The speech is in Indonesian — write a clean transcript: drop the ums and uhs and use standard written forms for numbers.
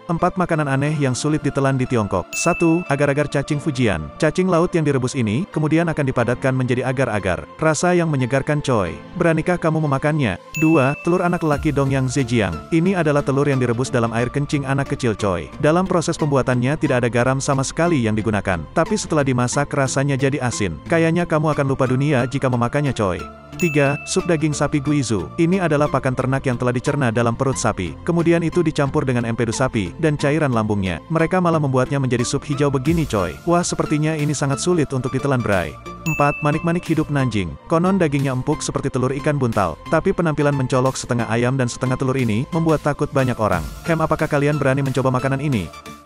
4 makanan aneh yang sulit ditelan di Tiongkok. 1. Agar-agar cacing Fujian. Cacing laut yang direbus ini, kemudian akan dipadatkan menjadi agar-agar. Rasa yang menyegarkan coy. Beranikah kamu memakannya? 2. Telur anak lelaki Dongyang Zhejiang. Ini adalah telur yang direbus dalam air kencing anak kecil coy. Dalam proses pembuatannya tidak ada garam sama sekali yang digunakan. Tapi setelah dimasak rasanya jadi asin. Kayaknya kamu akan lupa dunia jika memakannya coy. 3. Sup daging sapi guizu. Ini adalah pakan ternak yang telah dicerna dalam perut sapi. Kemudian itu dicampur dengan empedu sapi, dan cairan lambungnya. Mereka malah membuatnya menjadi sup hijau begini coy. Wah, sepertinya ini sangat sulit untuk ditelan bray. 4. Manik-manik hidup Nanjing. Konon dagingnya empuk seperti telur ikan buntal. Tapi penampilan mencolok setengah ayam dan setengah telur ini, membuat takut banyak orang. Apakah kalian berani mencoba makanan ini?